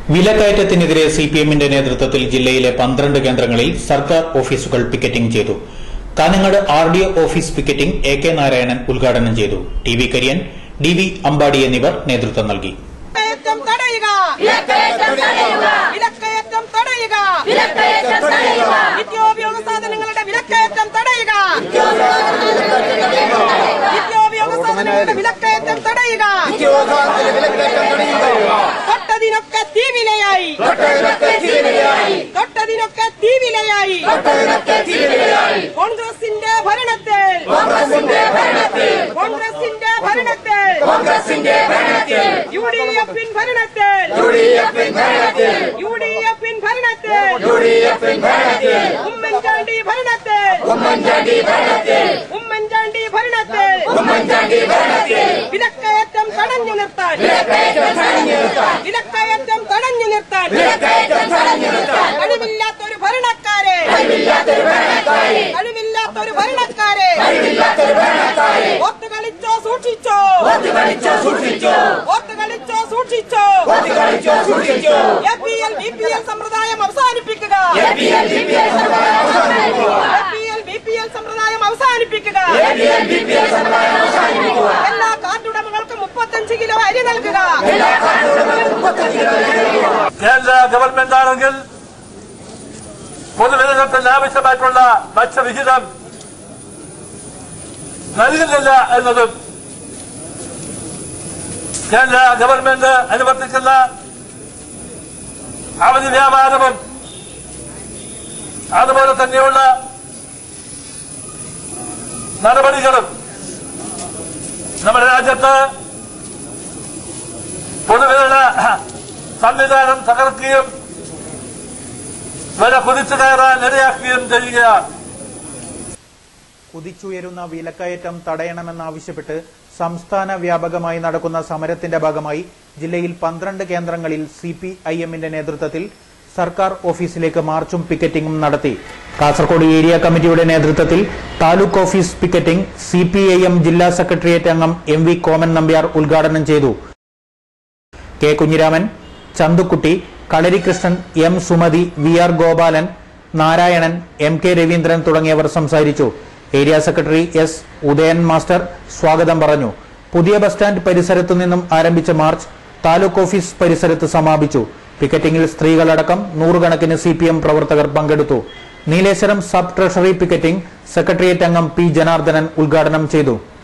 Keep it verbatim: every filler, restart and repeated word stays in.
വിലക്കയറ്റത്തിനെതിരെ സിപിഎമ്മിന്റെ നേതൃത്വത്തിൽ ജില്ലയിലെ പന്ത്രണ്ട് കേന്ദ്രങ്ങളിൽ സർക്കാർ ഓഫീസുകൾ പിക്കറ്റിംഗ് ചെയ്തു. Kanhangad R D O office picketing A K Narayanan ഉദ്ഘാടനം ചെയ്തു. T V Kariyan, D V Ambadi എന്നിവർ നേതൃത്വം നൽകി. തൊട്ടതിനൊക്കെ തീവിലയായി തൊട്ടതിനൊക്കെ തീവിലയായി കോൺഗ്രസിന്റെ ഭരണത്തിൽ കോൺഗ്രസിന്റെ ഭരണത്തിൽ യു ഡി എഫിൻ ഭരണത്തിൽ യു ഡി എഫിൻ ഭരണത്തിൽ ഉമ്മൻചാണ്ടി ഭരണത്തിൽ ഉമ്മൻചാണ്ടി ഭരണത്തിൽ വിലക്കയറ്റം തടഞ്ഞു നിർത്താൻ വിലക്കയറ്റം തടഞ്ഞു നിർത്താൻ കഴിവില്ലാത്തൊരു ഭരണക്കാരെ കഴിവില്ലാത്തൊരു ഭരണക്കാരെ ഓത്ത് കളിച്ചോ സൂക്ഷിച്ചോ ഓത്ത് കളിച്ചോ സൂക്ഷിച്ചോ A P L B P L സമ്പ്രദായം അവസാനിപ്പിക്കുക A P L B P L സമ്പ്രദായം അവസാനിപ്പിക്കുക എല്ലാ കാർഡുടമകൾക്കും മുപ്പത്തഞ്ച് കിലോ അരി നൽകുക. കേന്ദ്ര ഗവൺമെന്റ് ആണെങ്കിൽ പൊതുവിതരണത്തിന് ആവശ്യമായിട്ടുള്ള ഭക്ഷ്യവിഹിതം നൽകുന്നില്ല എന്നതും കേന്ദ്ര ഗവൺമെന്റ് അനുവർത്തിക്കുന്ന അവധി വ്യാപാരവും അതുപോലെ തന്നെയുള്ള നടപടികളും നമ്മുടെ രാജ്യത്ത് പൊതുവിതരണ സംവിധാനം തകർക്കുകയും വില കുതിച്ചു കയറാൻ ഇടയാക്കുകയും ചെയ്യുകയാണ്. കുതിച്ചുയരുന്ന വിലക്കയറ്റം തടയണമെന്നാവശ്യപ്പെട്ട് സംസ്ഥാന വ്യാപകമായി നടക്കുന്ന സമരത്തിന്റെ ഭാഗമായി ജില്ലയിൽ പന്ത്രണ്ട് കേന്ദ്രങ്ങളിൽ സി പി ഐ എമ്മിന്റെ നേതൃത്വത്തിൽ സർക്കാർ ഓഫീസിലേക്ക് മാർച്ചും പിക്കറ്റിംഗും നടത്തി. കാസർകോട് ഏരിയ കമ്മിറ്റിയുടെ നേതൃത്വത്തിൽ taluk office picketing C P I M ജില്ലാ സെക്രട്ടേറിയറ്റ് അംഗം എം വി കോമൻ നമ്പ്യാർ ഉദ്ഘാടനം ചെയ്തു. K Kunhiraman, Chandukutty, Kalarikrishnan, M Sumathi, V R Gopalan, Narayanan, M K Raveendran തുടങ്ങിയവർ സംസാരിച്ചു. Area secretary S Udayan master സ്വാഗതം പറഞ്ഞു. പുതിയ ബസ് സ്റ്റാൻഡ് പരിസരത്തു നിന്നും ആരംഭിച്ച മാർച്ച് താലൂക്ക് ഓഫീസ് പരിസരത്ത് സമാപിച്ചു. പിക്കറ്റിംഗിൽ സ്ത്രീകളടക്കം നൂറുകണക്കിന് സി പി എം പ്രവർത്തകർ പങ്കെടുത്തു. Nileshwaram sub treasury picketing secretariat അംഗം പി ജനാർദ്ദനൻ ഉദ്ഘാടനം ചെയ്തു.